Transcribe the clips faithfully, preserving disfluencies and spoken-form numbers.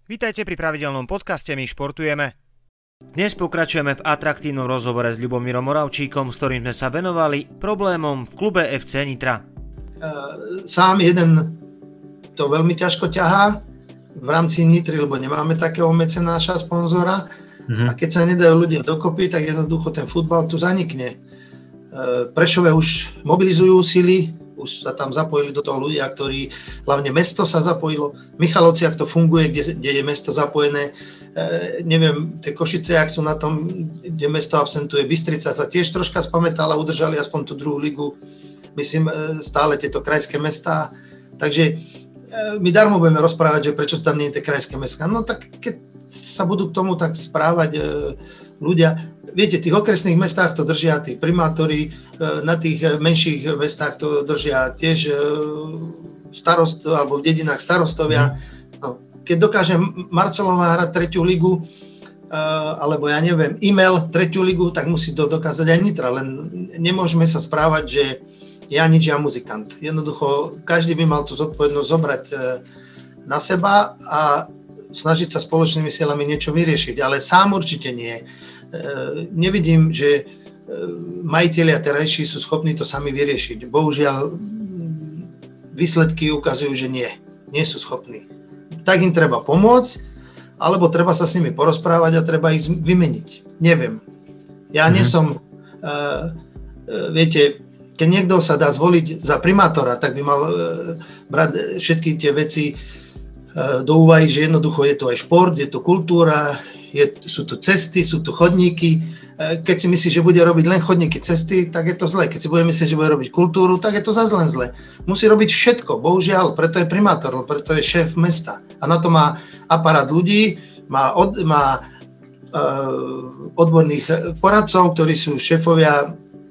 Vítajte pri pravidelnom podcaste My športujeme. Dnes pokračujeme v atraktívnom rozhovore s Ľubomírom Moravčíkom, s ktorým sme sa venovali problémom v klube ef cé Nitra. Sám jeden to veľmi ťažko ťahá v rámci Nitry, lebo nemáme takého mecenáša, sponzora. Mm-hmm. A keď sa nedajú ľudia dokopy, tak jednoducho ten futbal tu zanikne. Prešove už mobilizujú sily, už sa tam zapojili do toho ľudia, ktorí, hlavne mesto sa zapojilo. V Michalovciach to funguje, kde, kde je mesto zapojené. E, neviem, tie Košice, ak sú na tom, kde mesto absentuje. Bystrica sa tiež troška spamätala, udržali aspoň tú druhú ligu. Myslím, e, stále tieto krajské mestá. Takže e, my darmo budeme rozprávať, že prečo tam nie je tie krajské mestá. No tak keď sa budú k tomu tak správať e, ľudia. Viete, v tých okresných mestách to držia tí primátori, na tých menších mestách to držia tiež starost, alebo v dedinách starostovia. No, keď dokáže Marcelová hrať tretiu ligu, alebo ja neviem, e-mail tretiu ligu, tak musí to dokázať aj Nitra, len nemôžeme sa správať, že ja nič, ja muzikant. Jednoducho, každý by mal tú zodpovednosť zobrať na seba a snažiť sa spoločnými silami niečo vyriešiť, ale sám určite nie. Nevidím, že majitelia terajší sú schopní to sami vyriešiť. Bohužiaľ, výsledky ukazujú, že nie, nie sú schopní. Tak im treba pomôcť, alebo treba sa s nimi porozprávať a treba ich vymeniť. Neviem. Ja nie som, uh, viete, keď niekto sa dá zvoliť za primátora, tak by mal uh, brať všetky tie veci uh, do úvahy, že jednoducho je to aj šport, je to kultúra, Je, sú tu cesty, sú tu chodníky. Keď si myslí, že bude robiť len chodníky, cesty, tak je to zle. Keď si bude myslieť, že bude robiť kultúru, tak je to zase len zle. Musí robiť všetko, bohužiaľ, preto je primátor, preto je šéf mesta. A na to má aparát ľudí, má, od, má uh, odborných poradcov, ktorí sú šéfovia uh,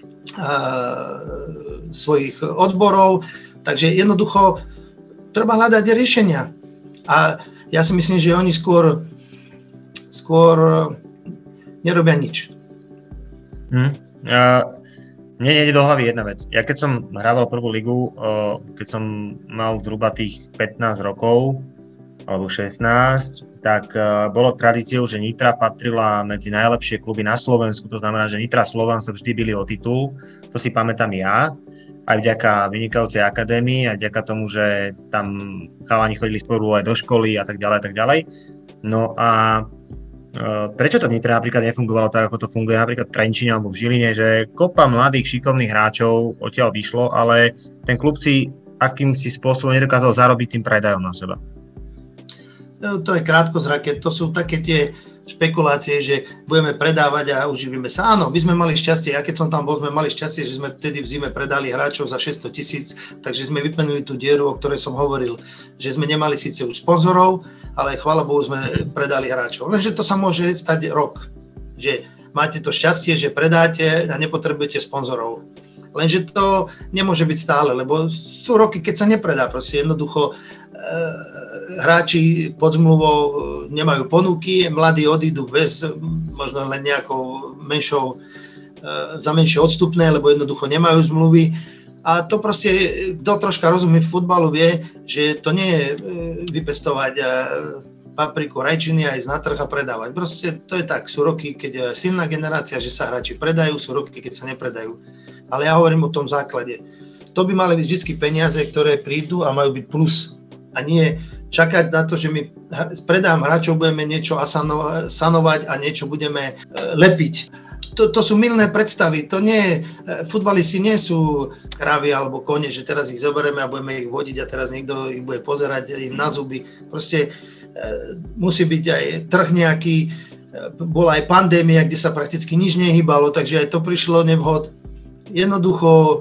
svojich odborov. Takže jednoducho treba hľadať riešenia. A ja si myslím, že oni skôr skôr nerobia nič. Hmm. Uh, mne nejde do hlavy jedna vec. Ja keď som hrával prvú ligu, uh, keď som mal zhruba tých pätnásť rokov, alebo šestnásť, tak uh, bolo tradíciou, že Nitra patrila medzi najlepšie kluby na Slovensku, to znamená, že Nitra Slovan sa vždy bili o titul, to si pamätám ja, aj vďaka vynikajúcej akadémii, aj vďaka tomu, že tam chalani chodili spolu aj do školy a tak ďalej, a tak ďalej. No a prečo to v Nitre napríklad nefungovalo tak, ako to funguje napríklad v Trenčíne alebo v Žiline, že kopa mladých šikovných hráčov odtiaľ vyšlo, ale ten klub si akýmsi spôsobom nedokázal zarobiť tým predajom na seba? No, to je krátkozraké, to sú také tie špekulácie, že budeme predávať a uživíme sa. Áno, my sme mali šťastie, ja keď som tam bol, sme mali šťastie, že sme vtedy v zime predali hráčov za šesťsto tisíc, takže sme vyplnili tú dieru, o ktorej som hovoril, že sme nemali síce už sponzorov, ale chvála Bohu sme predali hráčov. Lenže to sa môže stať rok, že máte to šťastie, že predáte a nepotrebujete sponzorov. Lenže to nemôže byť stále, lebo sú roky, keď sa nepredá, proste jednoducho e, hráči pod zmluvou nemajú ponuky, mladí odídu bez, možno len nejakou menšou, e, za menšie odstupné, lebo jednoducho nemajú zmluvy. A to proste, kto troška rozumie v futbalu, vie, že to nie je vypestovať e, papriku, rajčiny a ísť na trh a predávať. Proste to je tak, sú roky, keď je silná generácia, že sa hráči predajú, sú roky, keď sa nepredajú. Ale ja hovorím o tom základe. To by mali byť vždy peniaze, ktoré prídu a majú byť plus. A nie čakať na to, že my predám hráčov, budeme niečo sanovať a niečo budeme lepiť. To, to sú mylné predstavy. To nie, futbalisti nie sú krávy alebo kone, že teraz ich zoberieme a budeme ich vodiť a teraz niekto ich bude pozerať im na zuby. Proste musí byť aj trh nejaký. Bola aj pandémia, kde sa prakticky nič nehýbalo, takže aj to prišlo nevhod. Jednoducho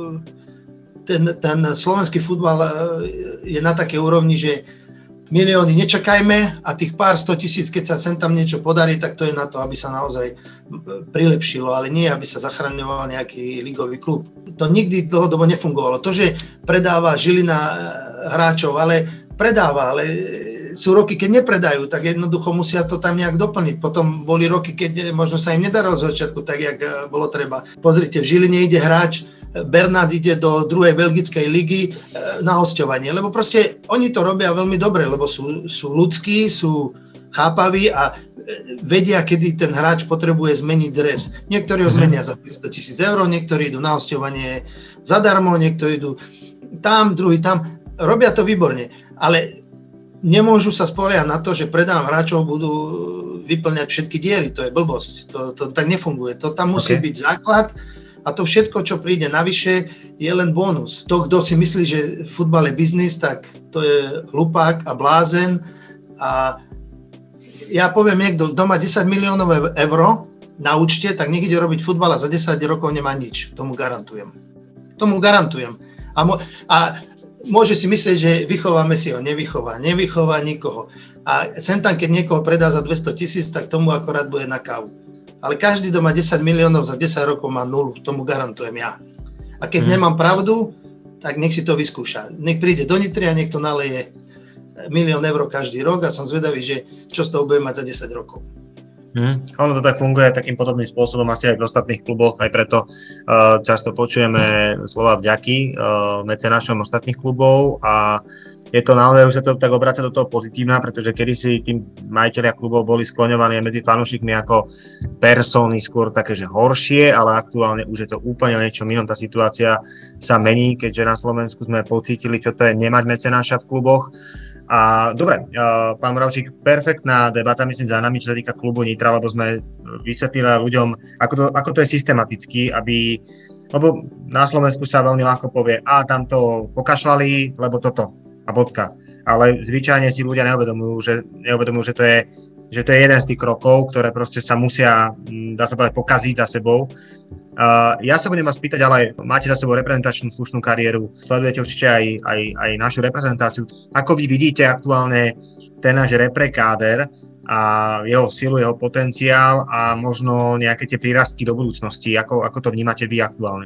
ten, ten slovenský futbal je na takej úrovni, že milióny nečakajme a tých pár sto tisíc, keď sa sem tam niečo podarí, tak to je na to, aby sa naozaj prilepšilo, ale nie, aby sa zachraňoval nejaký ligový klub. To nikdy dlhodobo nefungovalo. To, že predáva Žilina hráčov, ale predáva, ale sú roky, keď nepredajú, tak jednoducho musia to tam nejak doplniť. Potom boli roky, keď možno sa im nedarilo z začiatku tak, jak bolo treba. Pozrite, v Žiline ide hráč Bernard ide do druhej belgickej ligy na hosťovanie, lebo proste oni to robia veľmi dobre, lebo sú, sú ľudskí, sú chápaví a vedia, kedy ten hráč potrebuje zmeniť dres. Niektorí ho zmenia za tristo tisíc eur, niektorí idú na hosťovanie zadarmo, niektorí idú tam, druhý tam. Robia to výborne, ale nemôžu sa spoliehať na to, že predám hráčov budú vyplňať všetky diery. To je blbosť. To, to tak nefunguje. To tam musí okay. byť základ. A to všetko, čo príde navyše, je len bonus. To, kto si myslí, že futbal je biznis, tak to je hlupák a blázen. A ja poviem, niekto, kto má desať miliónov eur na účte, tak nech ide robiť futbal a za desať rokov nemá nič. Tomu garantujem. Tomu garantujem. A, mo- a môže si myslieť, že vychováme si ho. Nevychová. Nevychová nikoho. A sem tam, keď niekoho predá za dvesto tisíc, tak tomu akorát bude na kávu. Ale každý, kto má desať miliónov za desať rokov, má nulu, tomu garantujem ja. A keď hmm. nemám pravdu, tak nech si to vyskúša. Nech príde do Nitry a nech to naleje milión eur každý rok a som zvedavý, že čo z toho bude mať za desať rokov. Hmm. Ono to tak funguje takým podobným spôsobom asi aj v ostatných kluboch, aj preto uh, často počujeme slova vďaky uh, mecenášom ostatných klubov a je to naozaj, už sa to tak obracia do toho pozitívna, pretože kedysi tým majitelia klubov boli skloňovaní medzi fanúšikmi ako persóny skôr také, že horšie, ale aktuálne už je to úplne o niečom inom. Tá situácia sa mení, keďže na Slovensku sme pocítili, čo to je nemať mecenáša v kluboch. A dobre, pán Moravčík, perfektná debata, myslím, za nami, čo sa týka klubu Nitra, lebo sme vysvetlili ľuďom, ako to, ako to je systematicky, aby, lebo na Slovensku sa veľmi ľahko povie, a tam to pokašľali, lebo toto. A bodka. Ale zvyčajne si ľudia neuvedomujú, že, neuvedomujú, že, to je, že to je jeden z tých krokov, ktoré proste sa musia, dá sa povedať, pokaziť za sebou. Uh, ja sa budem vás spýtať, ale máte za sebou reprezentačnú slušnú kariéru, sledujete určite aj, aj, aj našu reprezentáciu. Ako vy vidíte aktuálne ten náš reprekáder a jeho silu, jeho potenciál a možno nejaké tie prírastky do budúcnosti? Ako, ako to vnímate vy aktuálne?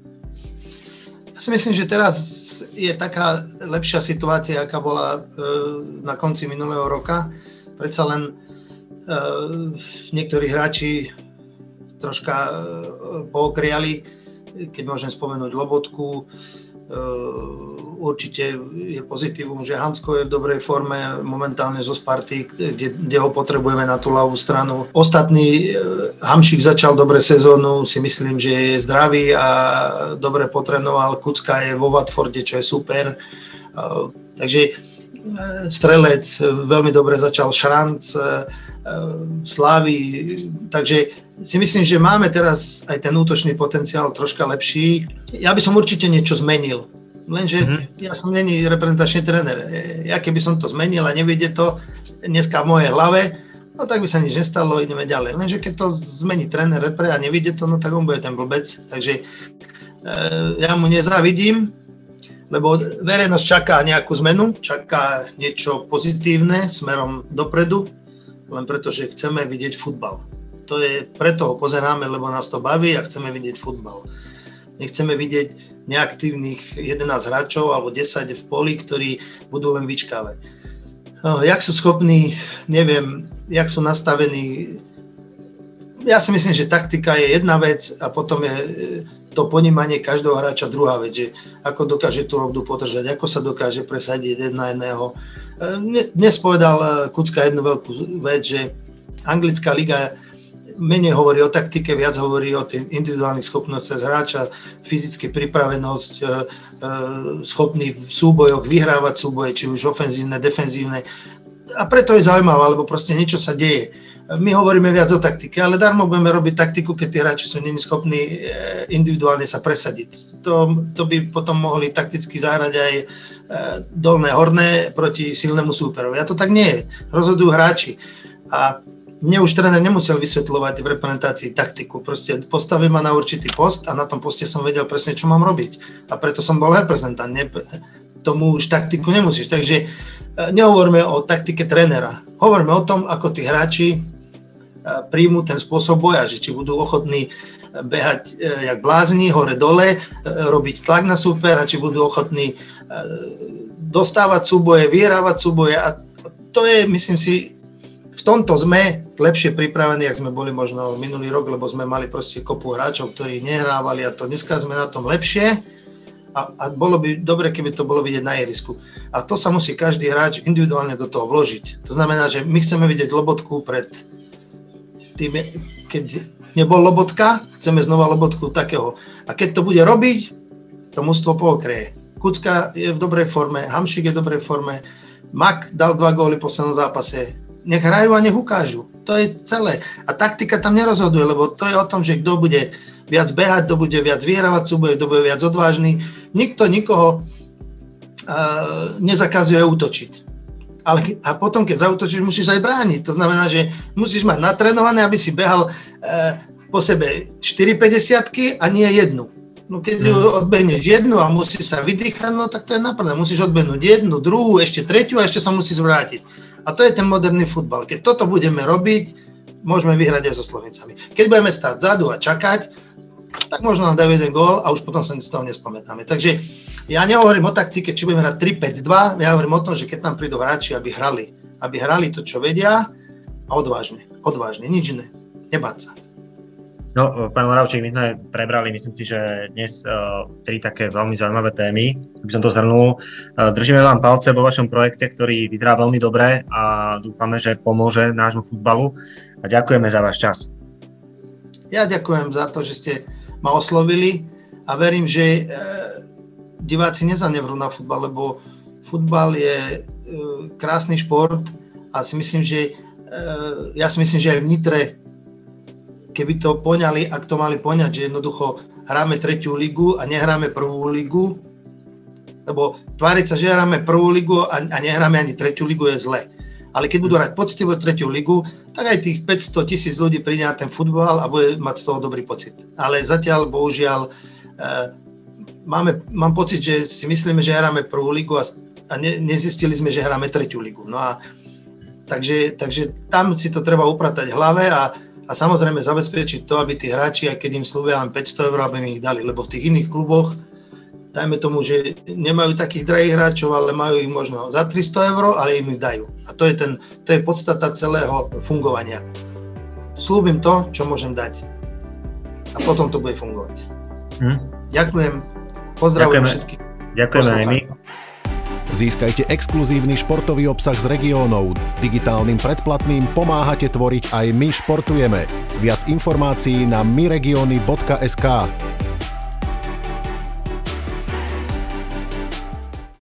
Ja si myslím, že teraz je taká lepšia situácia, aká bola e, na konci minulého roka. Predsa len e, niektorí hráči troška e, pookriali, keď môžem spomenúť Lobotku. E, určite je pozitívum, že Hansko je v dobrej forme momentálne zo Sparty, kde, kde ho potrebujeme na tú ľavú stranu. Ostatný, e, Hamšík začal dobre sezónu, si myslím, že je zdravý a dobre potrénoval. Kucka je vo Watforde, čo je super. E, takže e, Strelec veľmi dobre začal, Šranc, e, Slávy, takže si myslím, že máme teraz aj ten útočný potenciál troška lepší. Ja by som určite niečo zmenil, lenže mm-hmm. ja som není reprezentačný tréner. Ja keby som to zmenil a nevidie to dneska v mojej hlave, no tak by sa nič nestalo, ideme ďalej. Lenže keď to zmení tréner repre a nevidie to, no tak on bude ten blbec. Takže e, ja mu nezávidím, lebo verejnosť čaká nejakú zmenu, čaká niečo pozitívne smerom dopredu, len preto, že chceme vidieť futbal. To je, preto ho pozeráme, lebo nás to baví a chceme vidieť futbal. Nechceme vidieť neaktívnych jedenásť hráčov alebo desať v poli, ktorí budú len vyčkávať. No, jak sú schopní, neviem, jak sú nastavení. Ja si myslím, že taktika je jedna vec a potom je to ponímanie každého hráča druhá vec, že ako dokáže tú loptu podržať, ako sa dokáže presadiť jeden na jedného. Dnes povedal Kucka jednu veľkú vec, že anglická liga menej hovorí o taktike, viac hovorí o tej individuálnych schopnostiach hráča, fyzický pripravenosť, schopný v súbojoch vyhrávať súboje, či už ofenzívne, defenzívne. A preto je zaujímavé, lebo proste niečo sa deje. My hovoríme viac o taktike, ale darmo budeme robiť taktiku, keď tí hráči sú není schopní individuálne sa presadiť. To, to by potom mohli takticky zahrať aj dolné, horné proti silnému súperovi. A to tak nie je. Rozhodujú hráči. A mne už tréner nemusel vysvetľovať v reprezentácii taktiku. Proste postavil ma na určitý post a na tom poste som vedel presne, čo mám robiť. A preto som bol reprezentant. Ne, tomu už taktiku nemusíš. Takže nehovoríme o taktike trénera. Hovoríme o tom, ako tí hráči príjmu ten spôsob boja, že či budú ochotní behať jak blázni, hore-dole, robiť tlak na súpera, či budú ochotní dostávať súboje, vyhrávať súboje. A to je, myslím si, v tomto sme lepšie pripravení, ako sme boli možno minulý rok, lebo sme mali proste kopu hráčov, ktorí nehrávali a to dneska sme na tom lepšie a, a bolo by dobre, keby to bolo vidieť na ihrisku. A to sa musí každý hráč individuálne do toho vložiť. To znamená, že my chceme vidieť Lobotku pred tým, keď nebol Lobotka, chceme znova Lobotku takého. A keď to bude robiť, to mužstvo pookrie. Kucka je v dobrej forme, Hamšík je v dobrej forme, Mak dal dva góly v poslednom zápase. Nech hrajú a nech ukážu. To je celé. A taktika tam nerozhoduje, lebo to je o tom, že kto bude viac behať, kto bude viac vyhrávať súboje, kto bude viac odvážny. Nikto nikoho uh, nezakazuje útočiť. Ale, a potom, keď zaútočíš, musíš aj brániť. To znamená, že musíš mať natrénované, aby si behal uh, po sebe štyri päťdesiatky a nie jednu. No keď mm. odbehneš jednu a musíš sa vydýchať, no tak to je naplné. Musíš odbehnúť jednu, druhú, ešte tretiu a ešte sa musíš vrátiť. A to je ten moderný futbal. Keď toto budeme robiť, môžeme vyhrať aj so Slovincami. Keď budeme stáť vzadu a čakať, tak možno nám dajú jeden gól a už potom sa z toho nespamätáme. Takže ja nehovorím o taktike, či budeme hrať tri päť dva, ja hovorím o tom, že keď tam prídu hráči, aby hrali. Aby hrali to, čo vedia a odvážne. Odvážne, nič iné. Nebáť sa. No, pán Moravčík, my sme prebrali, myslím si, že dnes uh, tri také veľmi zaujímavé témy, by som to zhrnul. Uh, držíme vám palce vo vašom projekte, ktorý vyzerá veľmi dobre a dúfame, že pomôže nášmu futbalu a ďakujeme za váš čas. Ja ďakujem za to, že ste ma oslovili a verím, že uh, diváci nezanevrú na futbal, lebo futbal je uh, krásny šport a si myslím, že uh, ja si myslím, že aj v Nitre keby to poňali, ak to mali poňať, že jednoducho hráme tretiu ligu a nehráme prvú ligu, lebo tváriť sa, že hráme prvú ligu a, a nehráme ani tretiu ligu je zle. Ale keď budú hrať poctivo tretiu ligu, tak aj tých päťsto tisíc ľudí príde na ten futbal a bude mať z toho dobrý pocit. Ale zatiaľ, bohužiaľ, e, máme, mám pocit, že si myslíme, že hráme prvú ligu a, a ne, nezistili sme, že hráme tretiu ligu. No a takže, takže tam si to treba upratať v hlave a A samozrejme zabezpečiť to, aby tí hráči, aj keď im slúbia len päťsto eur, aby im ich dali. Lebo v tých iných kluboch, dajme tomu, že nemajú takých drahých hráčov, ale majú ich možno za tristo eur, ale im ich dajú. A to je, ten, to je podstata celého fungovania. Slúbim to, čo môžem dať. A potom to bude fungovať. Hm. Ďakujem. Pozdravujem všetkých. Ďakujeme aj my. Získajte exkluzívny športový obsah z regiónov. Digitálnym predplatným pomáhate tvoriť aj My športujeme. Viac informácií na myregiony bodka es ká.